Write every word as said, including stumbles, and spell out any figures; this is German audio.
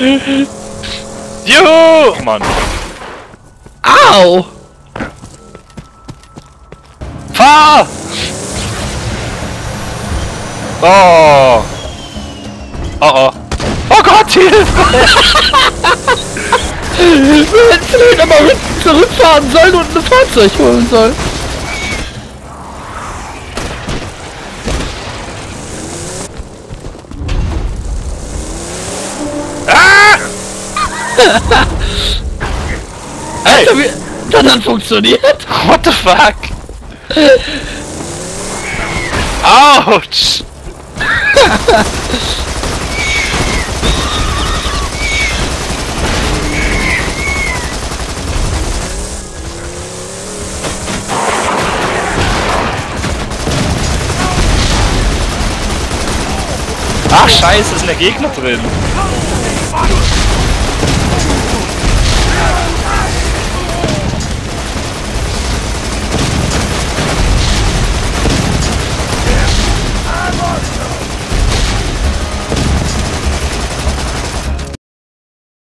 Juhu! Oh Mann. Au! Fahr! Oh! Oh oh! Oh Gott, Hilfe! Wir hätten vielleicht aber zurückfahren sollen und ein Fahrzeug holen sollen. Ah! Hey! Alter, wie, das hat funktioniert. What the fuck? Autsch! Ach scheiße, ist ein Gegner drin.